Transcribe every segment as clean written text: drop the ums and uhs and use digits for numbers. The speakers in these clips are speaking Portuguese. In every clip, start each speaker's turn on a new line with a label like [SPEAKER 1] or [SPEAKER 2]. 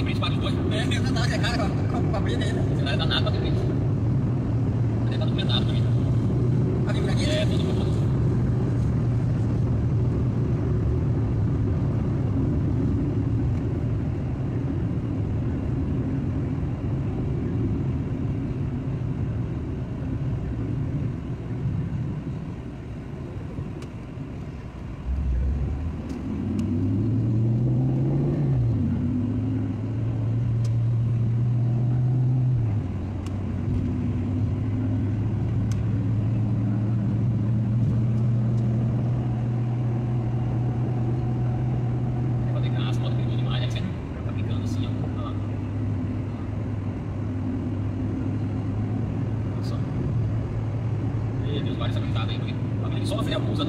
[SPEAKER 1] frente para os dois.
[SPEAKER 2] É verdade, é cara com a briga dele.
[SPEAKER 1] Você vai danado para ter frente. Ele está documentado também.
[SPEAKER 2] A figura aqui?
[SPEAKER 1] É, tudo. Vários habilitados aí, porque a família só freia abusa.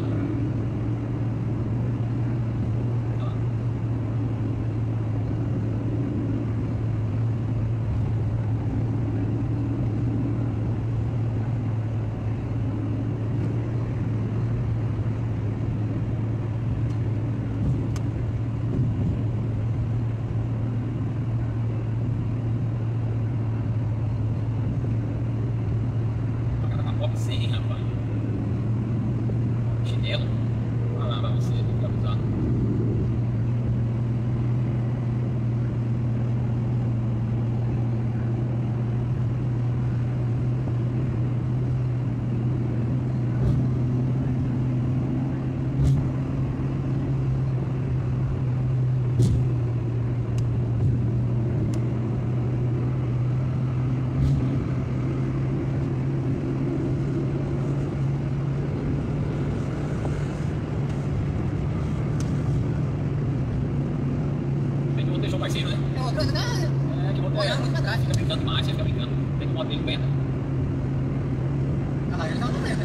[SPEAKER 1] Sim, rapaz. Chinelo? Ah lá, vai você, tem que avisar. Deixou o parceiro, né?
[SPEAKER 2] É uma coisa,
[SPEAKER 1] É, que
[SPEAKER 2] olhando muito pra trás.
[SPEAKER 1] fica brincando demais, você fica brincando. Tem que o modo dele aguenta.
[SPEAKER 2] Olha lá, ele já não lembra.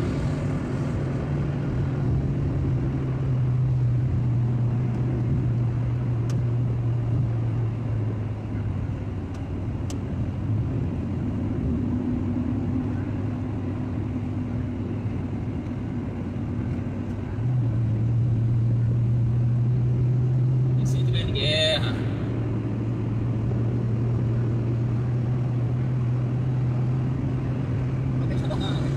[SPEAKER 1] Incêndio de guerra.
[SPEAKER 2] Deixa eu dar uma...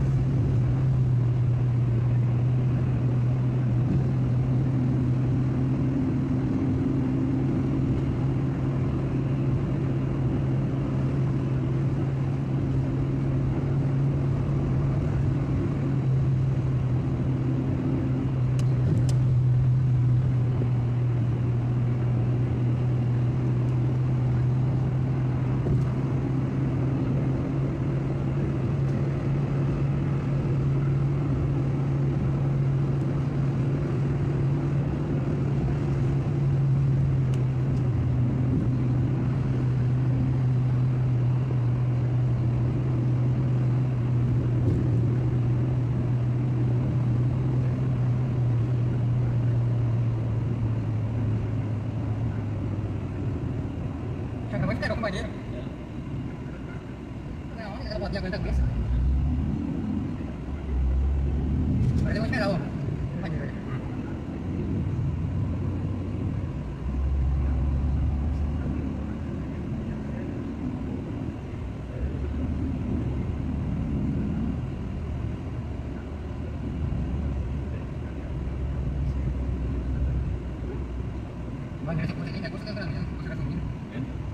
[SPEAKER 2] Acabou de pegar o companheiro. Não, ela bateu a cabeça. Agora ele vai esperar o companheiro. Vai ver se consegue, ainda consegue lembrar mesmo, consegue assumir.